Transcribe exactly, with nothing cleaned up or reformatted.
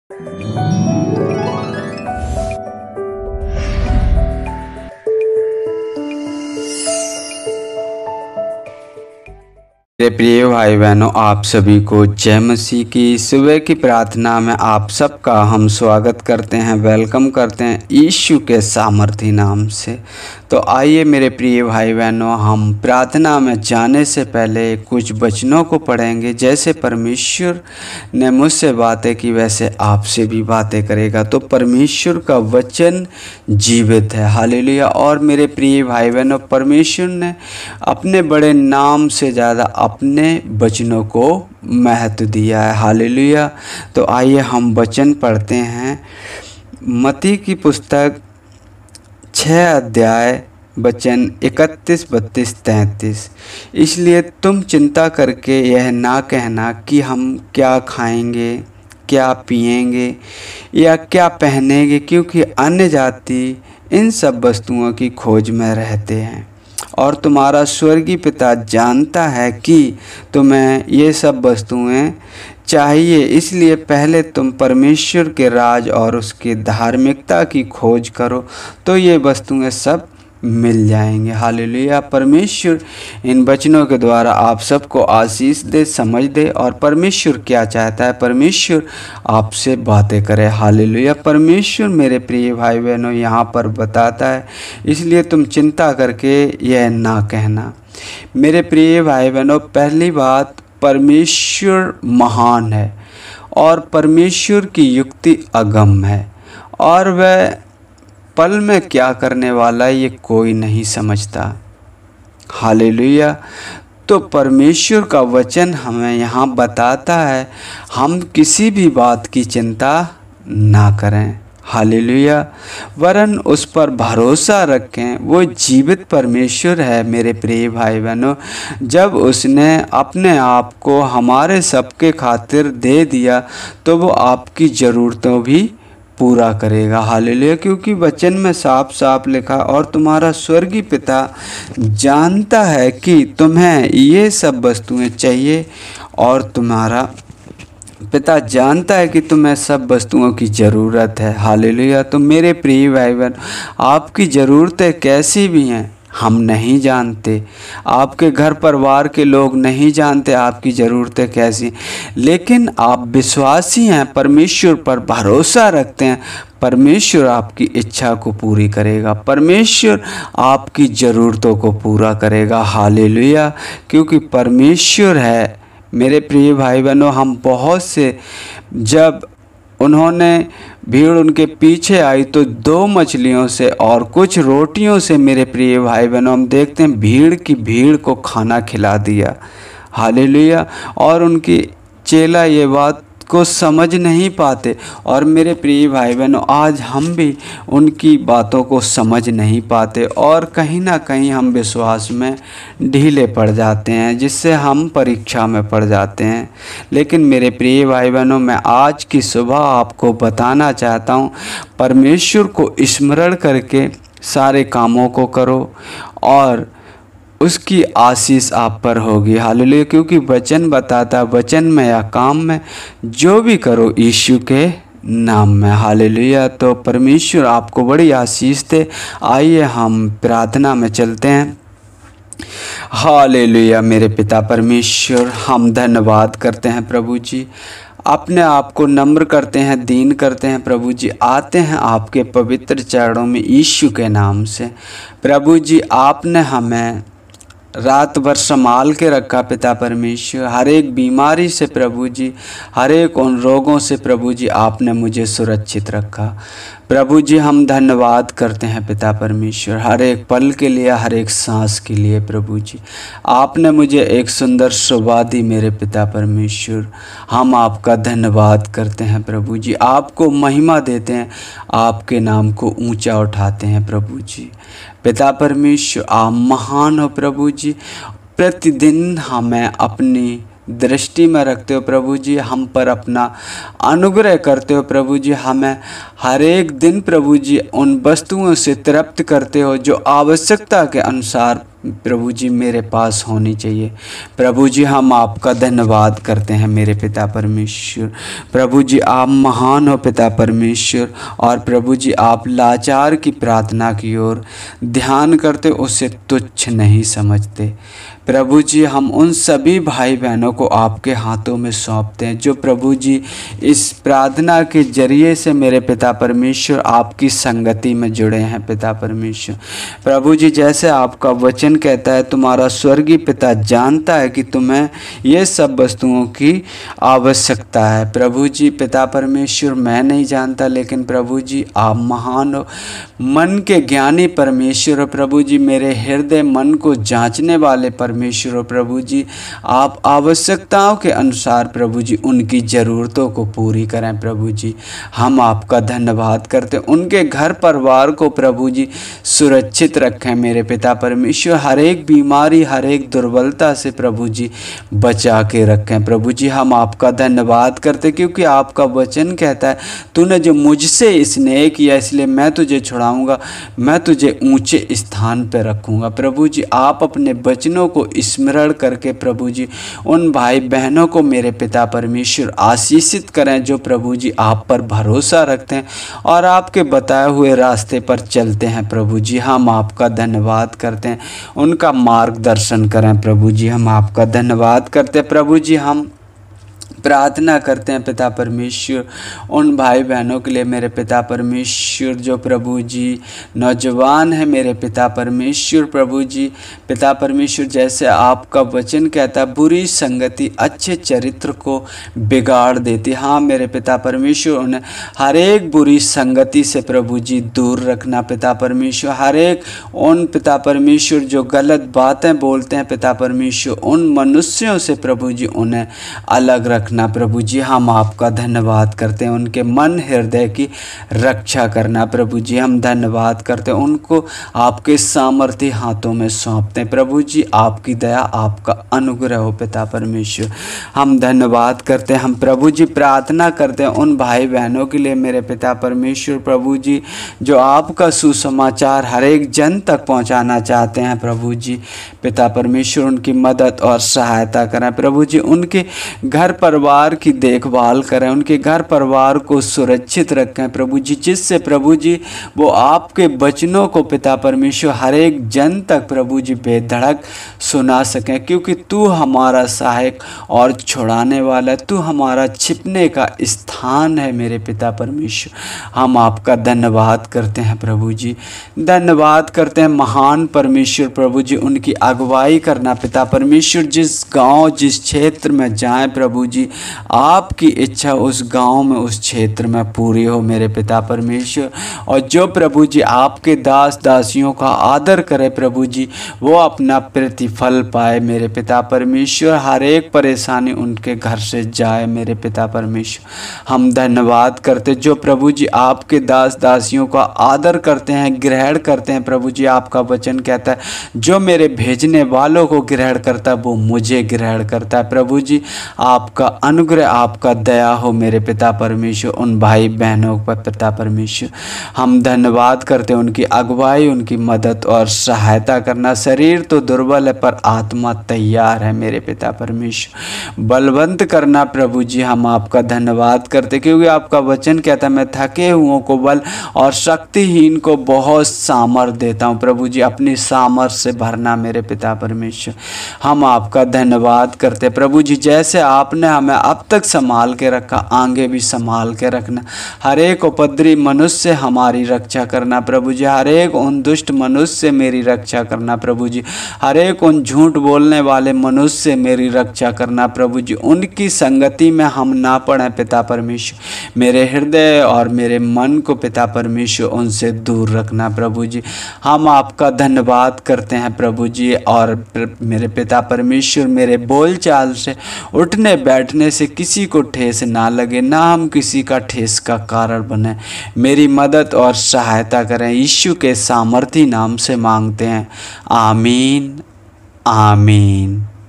मेरे प्रिय भाई बहनों, आप सभी को जय मसीह की। सुबह की प्रार्थना में आप सबका हम स्वागत करते हैं, वेलकम करते हैं यीशु के सामर्थी नाम से। तो आइए मेरे प्रिय भाई बहनों, हम प्रार्थना में जाने से पहले कुछ वचनों को पढ़ेंगे। जैसे परमेश्वर ने मुझसे बातें की वैसे आपसे भी बातें करेगा। तो परमेश्वर का वचन जीवित है, हालेलुया। और मेरे प्रिय भाई बहनों, परमेश्वर ने अपने बड़े नाम से ज़्यादा अपने वचनों को महत्व दिया है, हालेलुया। तो आइए हम वचन पढ़ते हैं। मत्ती की पुस्तक छः अध्याय वचन इकतीस, बत्तीस, तैंतीस। इसलिए तुम चिंता करके यह ना कहना कि हम क्या खाएंगे, क्या पिएंगे या क्या पहनेंगे, क्योंकि अन्य जाति इन सब वस्तुओं की खोज में रहते हैं और तुम्हारा स्वर्गीय पिता जानता है कि तुम्हें ये सब वस्तुएं चाहिए। इसलिए पहले तुम परमेश्वर के राज और उसकी धार्मिकता की खोज करो, तो ये वस्तुएं सब मिल जाएंगे, हालेलुया। परमेश्वर इन वचनों के द्वारा आप सबको आशीष दे, समझ दे। और परमेश्वर क्या चाहता है, परमेश्वर आपसे बातें करे, हालेलुया। परमेश्वर मेरे प्रिय भाई बहनों यहाँ पर बताता है, इसलिए तुम चिंता करके यह ना कहना। मेरे प्रिय भाई बहनों, पहली बात, परमेश्वर महान है और परमेश्वर की युक्ति अगम है और वह पल में क्या करने वाला है ये कोई नहीं समझता, हालेलुया। तो परमेश्वर का वचन हमें यहाँ बताता है हम किसी भी बात की चिंता ना करें, हालेलुया, वरन उस पर भरोसा रखें। वो जीवित परमेश्वर है मेरे प्रिय भाई बहनों। जब उसने अपने आप को हमारे सबके खातिर दे दिया तो वो आपकी ज़रूरतों भी पूरा करेगा, हालेलुया। क्योंकि वचन में साफ साफ लिखा, और तुम्हारा स्वर्गीय पिता जानता है कि तुम्हें ये सब वस्तुएं चाहिए और तुम्हारा पिता जानता है कि तुम्हें सब वस्तुओं की ज़रूरत है, हालेलुया। तो मेरे प्रिय भाई बहन, आपकी ज़रूरतें कैसी भी हैं हम नहीं जानते, आपके घर परिवार के लोग नहीं जानते आपकी ज़रूरतें कैसी, लेकिन आप विश्वासी हैं, परमेश्वर पर भरोसा रखते हैं, परमेश्वर आपकी इच्छा को पूरी करेगा, परमेश्वर आपकी ज़रूरतों को पूरा करेगा, हालेलुया। क्योंकि परमेश्वर है मेरे प्रिय भाई बहनों। हम बहुत से, जब उन्होंने भीड़ उनके पीछे आई तो दो मछलियों से और कुछ रोटियों से मेरे प्रिय भाई बहनों हम देखते हैं भीड़ की भीड़ को खाना खिला दिया, हालेलुया। और उनकी चेला ये बात को समझ नहीं पाते। और मेरे प्रिय भाई बहनों, आज हम भी उनकी बातों को समझ नहीं पाते और कहीं ना कहीं हम विश्वास में ढीले पड़ जाते हैं, जिससे हम परीक्षा में पड़ जाते हैं। लेकिन मेरे प्रिय भाई बहनों, मैं आज की सुबह आपको बताना चाहता हूँ, परमेश्वर को स्मरण करके सारे कामों को करो और उसकी आशीष आप पर होगी, हालेलुया। क्योंकि वचन बताता, वचन में या काम में जो भी करो यीशु के नाम में, हालेलुया। तो परमेश्वर आपको बड़ी आशीष दे। आइए हम प्रार्थना में चलते हैं। हालेलुया। मेरे पिता परमेश्वर, हम धन्यवाद करते हैं प्रभु जी, अपने आप को नम्र करते हैं, दीन करते हैं प्रभु जी, आते हैं आपके पवित्र चरणों में यीशु के नाम से। प्रभु जी, आपने हमें रात भर संभाल के रखा पिता परमेश्वर, हर एक बीमारी से प्रभु जी, हर एक उन रोगों से प्रभु जी आपने मुझे सुरक्षित रखा। प्रभु जी हम धन्यवाद करते हैं पिता परमेश्वर, हर एक पल के लिए, हर एक सांस के लिए प्रभु जी। आपने मुझे एक सुंदर सुबह दी मेरे पिता परमेश्वर, हम आपका धन्यवाद करते हैं प्रभु जी, आपको महिमा देते हैं, आपके नाम को ऊंचा उठाते हैं प्रभु जी। पिता परमेश्वर आप महान हो प्रभु जी, प्रतिदिन हमें अपनी दृष्टि में रखते हो प्रभु जी, हम पर अपना अनुग्रह करते हो प्रभु जी, हमें हर एक दिन प्रभु जी उन वस्तुओं से तृप्त करते हो जो आवश्यकता के अनुसार प्रभु जी मेरे पास होनी चाहिए। प्रभु जी हम आपका धन्यवाद करते हैं मेरे पिता परमेश्वर। प्रभु जी आप महान हो पिता परमेश्वर, और प्रभु जी आप लाचार की प्रार्थना की ओर ध्यान करते, उसे तुच्छ नहीं समझते। प्रभु जी हम उन सभी भाई बहनों को आपके हाथों में सौंपते हैं जो प्रभु जी इस प्रार्थना के जरिए से मेरे पिता परमेश्वर आपकी संगति में जुड़े हैं पिता परमेश्वर। प्रभु जी जैसे आपका वचन कहता है, तुम्हारा स्वर्गीय पिता जानता है कि तुम्हें ये सब वस्तुओं की आवश्यकता है। प्रभु जी पिता परमेश्वर मैं नहीं जानता, लेकिन प्रभु जी आप महान हो, मन के ज्ञानी परमेश्वर हो। प्रभु जी मेरे हृदय मन को जांचने वाले परमेश्वर हो। प्रभु जी आप आवश्यकताओं के अनुसार प्रभु जी उनकी ज़रूरतों को पूरी करें। प्रभु जी हम आपका धन्यवाद करते हैं, उनके घर परिवार को प्रभु जी सुरक्षित रखें मेरे पिता परमेश्वर। हर एक बीमारी हर एक दुर्बलता से प्रभु जी बचा के रखें। प्रभु जी हम आपका धन्यवाद करते क्योंकि आपका वचन कहता है, तूने जो मुझसे स्नेह किया इसलिए मैं तुझे छुड़ाऊंगा, मैं तुझे ऊंचे स्थान पर रखूंगा। प्रभु जी आप अपने वचनों को स्मरण करके प्रभु जी उन भाई बहनों को मेरे पिता परमेश्वर आशीषित करें जो प्रभु जी आप पर भरोसा रखते हैं और आपके बताए हुए रास्ते पर चलते हैं। प्रभु जी हम आपका धन्यवाद करते हैं, उनका मार्गदर्शन करें। प्रभु जी हम आपका धन्यवाद करते हैं। प्रभु जी हम प्रार्थना करते हैं पिता परमेश्वर उन भाई बहनों के लिए मेरे पिता परमेश्वर जो प्रभु जी नौजवान है मेरे पिता परमेश्वर। प्रभु जी पिता परमेश्वर जैसे आपका वचन कहता है, बुरी संगति अच्छे चरित्र को बिगाड़ देती। हाँ मेरे पिता परमेश्वर उन्हें हर एक बुरी संगति से प्रभु जी दूर रखना पिता परमेश्वर। हर एक उन पिता परमेश्वर जो गलत बातें बोलते हैं पिता परमेश्वर, उन मनुष्यों से प्रभु जी उन्हें अलग रखना। प्रभु जी हम आपका धन्यवाद करते हैं, उनके मन हृदय की रक्षा करना। प्रभु जी हम धन्यवाद करते हैं, उनको आपके सामर्थ्य हाथों में सौंपते हैं। प्रभु जी आपकी दया आपका अनुग्रह हो पिता परमेश्वर। हम धन्यवाद करते हैं। हम प्रभु जी प्रार्थना करते हैं उन भाई बहनों के लिए मेरे पिता परमेश्वर प्रभु जी जो आपका सुसमाचार हर एक जन तक पहुंचाना चाहते हैं। प्रभु जी पिता परमेश्वर उनकी मदद और सहायता करें। प्रभु जी उनके घर परिवार की देखभाल करें, उनके घर परिवार को सुरक्षित रखें प्रभु जी, जिससे प्रभु जी वो आपके वचनों को पिता परमेश्वर हर एक जन तक प्रभु जी बेधड़क सुना सकें, क्योंकि तू हमारा सहायक और छुड़ाने वाला है, तू हमारा छिपने का स्थान है मेरे पिता परमेश्वर। हम आपका धन्यवाद करते हैं प्रभु जी, धन्यवाद करते हैं महान परमेश्वर। प्रभु जी उनकी अगुवाई करना पिता परमेश्वर, जिस गांव जिस क्षेत्र में जाएं प्रभु जी आपकी इच्छा उस गांव में उस क्षेत्र में पूरी हो मेरे पिता परमेश्वर। और जो प्रभु जी आपके दास दासियों का आदर करे प्रभु जी वो अपना प्रतिफल पाए मेरे पिता परमेश्वर। हर एक परेशानी उनके घर से जाए मेरे पिता परमेश्वर। हम धन्यवाद करते जो प्रभु जी आपके दास दासियों का आदर करते हैं, ग्रहण करते हैं। प्रभु जी आपका वचन कहता है जो मेरे भेजने वालों को ग्रहण करता है वो मुझे ग्रहण करता है। प्रभु जी आपका अनुग्रह आपका दया हो मेरे पिता परमेश्वर उन भाई बहनों पर पिता परमेश्वर। हम धन्यवाद करते हैं उनकी अगुवाई उनकी मदद और सहायता करना। शरीर तो दुर्बल है पर आत्मा तैयार है मेरे पिता परमेश्वर, बलवंत करना प्रभु जी। हम आपका धन्यवाद करते क्योंकि आपका वचन कहता है मैं थके हुओं को बल और शक्तिहीन को बहुत सामर्थ देता हूँ। प्रभु जी अपनी सामर्थ से भरना मेरे पिता परमेश्वर। हम आपका धन्यवाद करते प्रभु जी, जैसे आपने हमें अब तक संभाल के रखा आगे भी संभाल के रखना। हर एक उपद्रवी मनुष्य से हमारी रक्षा करना प्रभु जी, हर एक उन दुष्ट मनुष्य से मेरी रक्षा करना प्रभु जी, हर एक उन झूठ बोलने वाले मनुष्य से मेरी रक्षा करना प्रभु जी। उनकी संगति में हम ना पड़े पिता परमेश्वर। मेरे हृदय और मेरे मन को पिता परमेश्वर उनसे दूर रखना प्रभु जी। हम आपका धन्यवाद करते हैं प्रभु जी। और मेरे पिता परमेश्वर मेरे बोल चाल से उठने बैठने से किसी को ठेस ना लगे, ना हम किसी का ठेस का कारण बने। मेरी मदद और सहायता करें, यीशु के सामर्थी नाम से मांगते हैं, आमीन आमीन।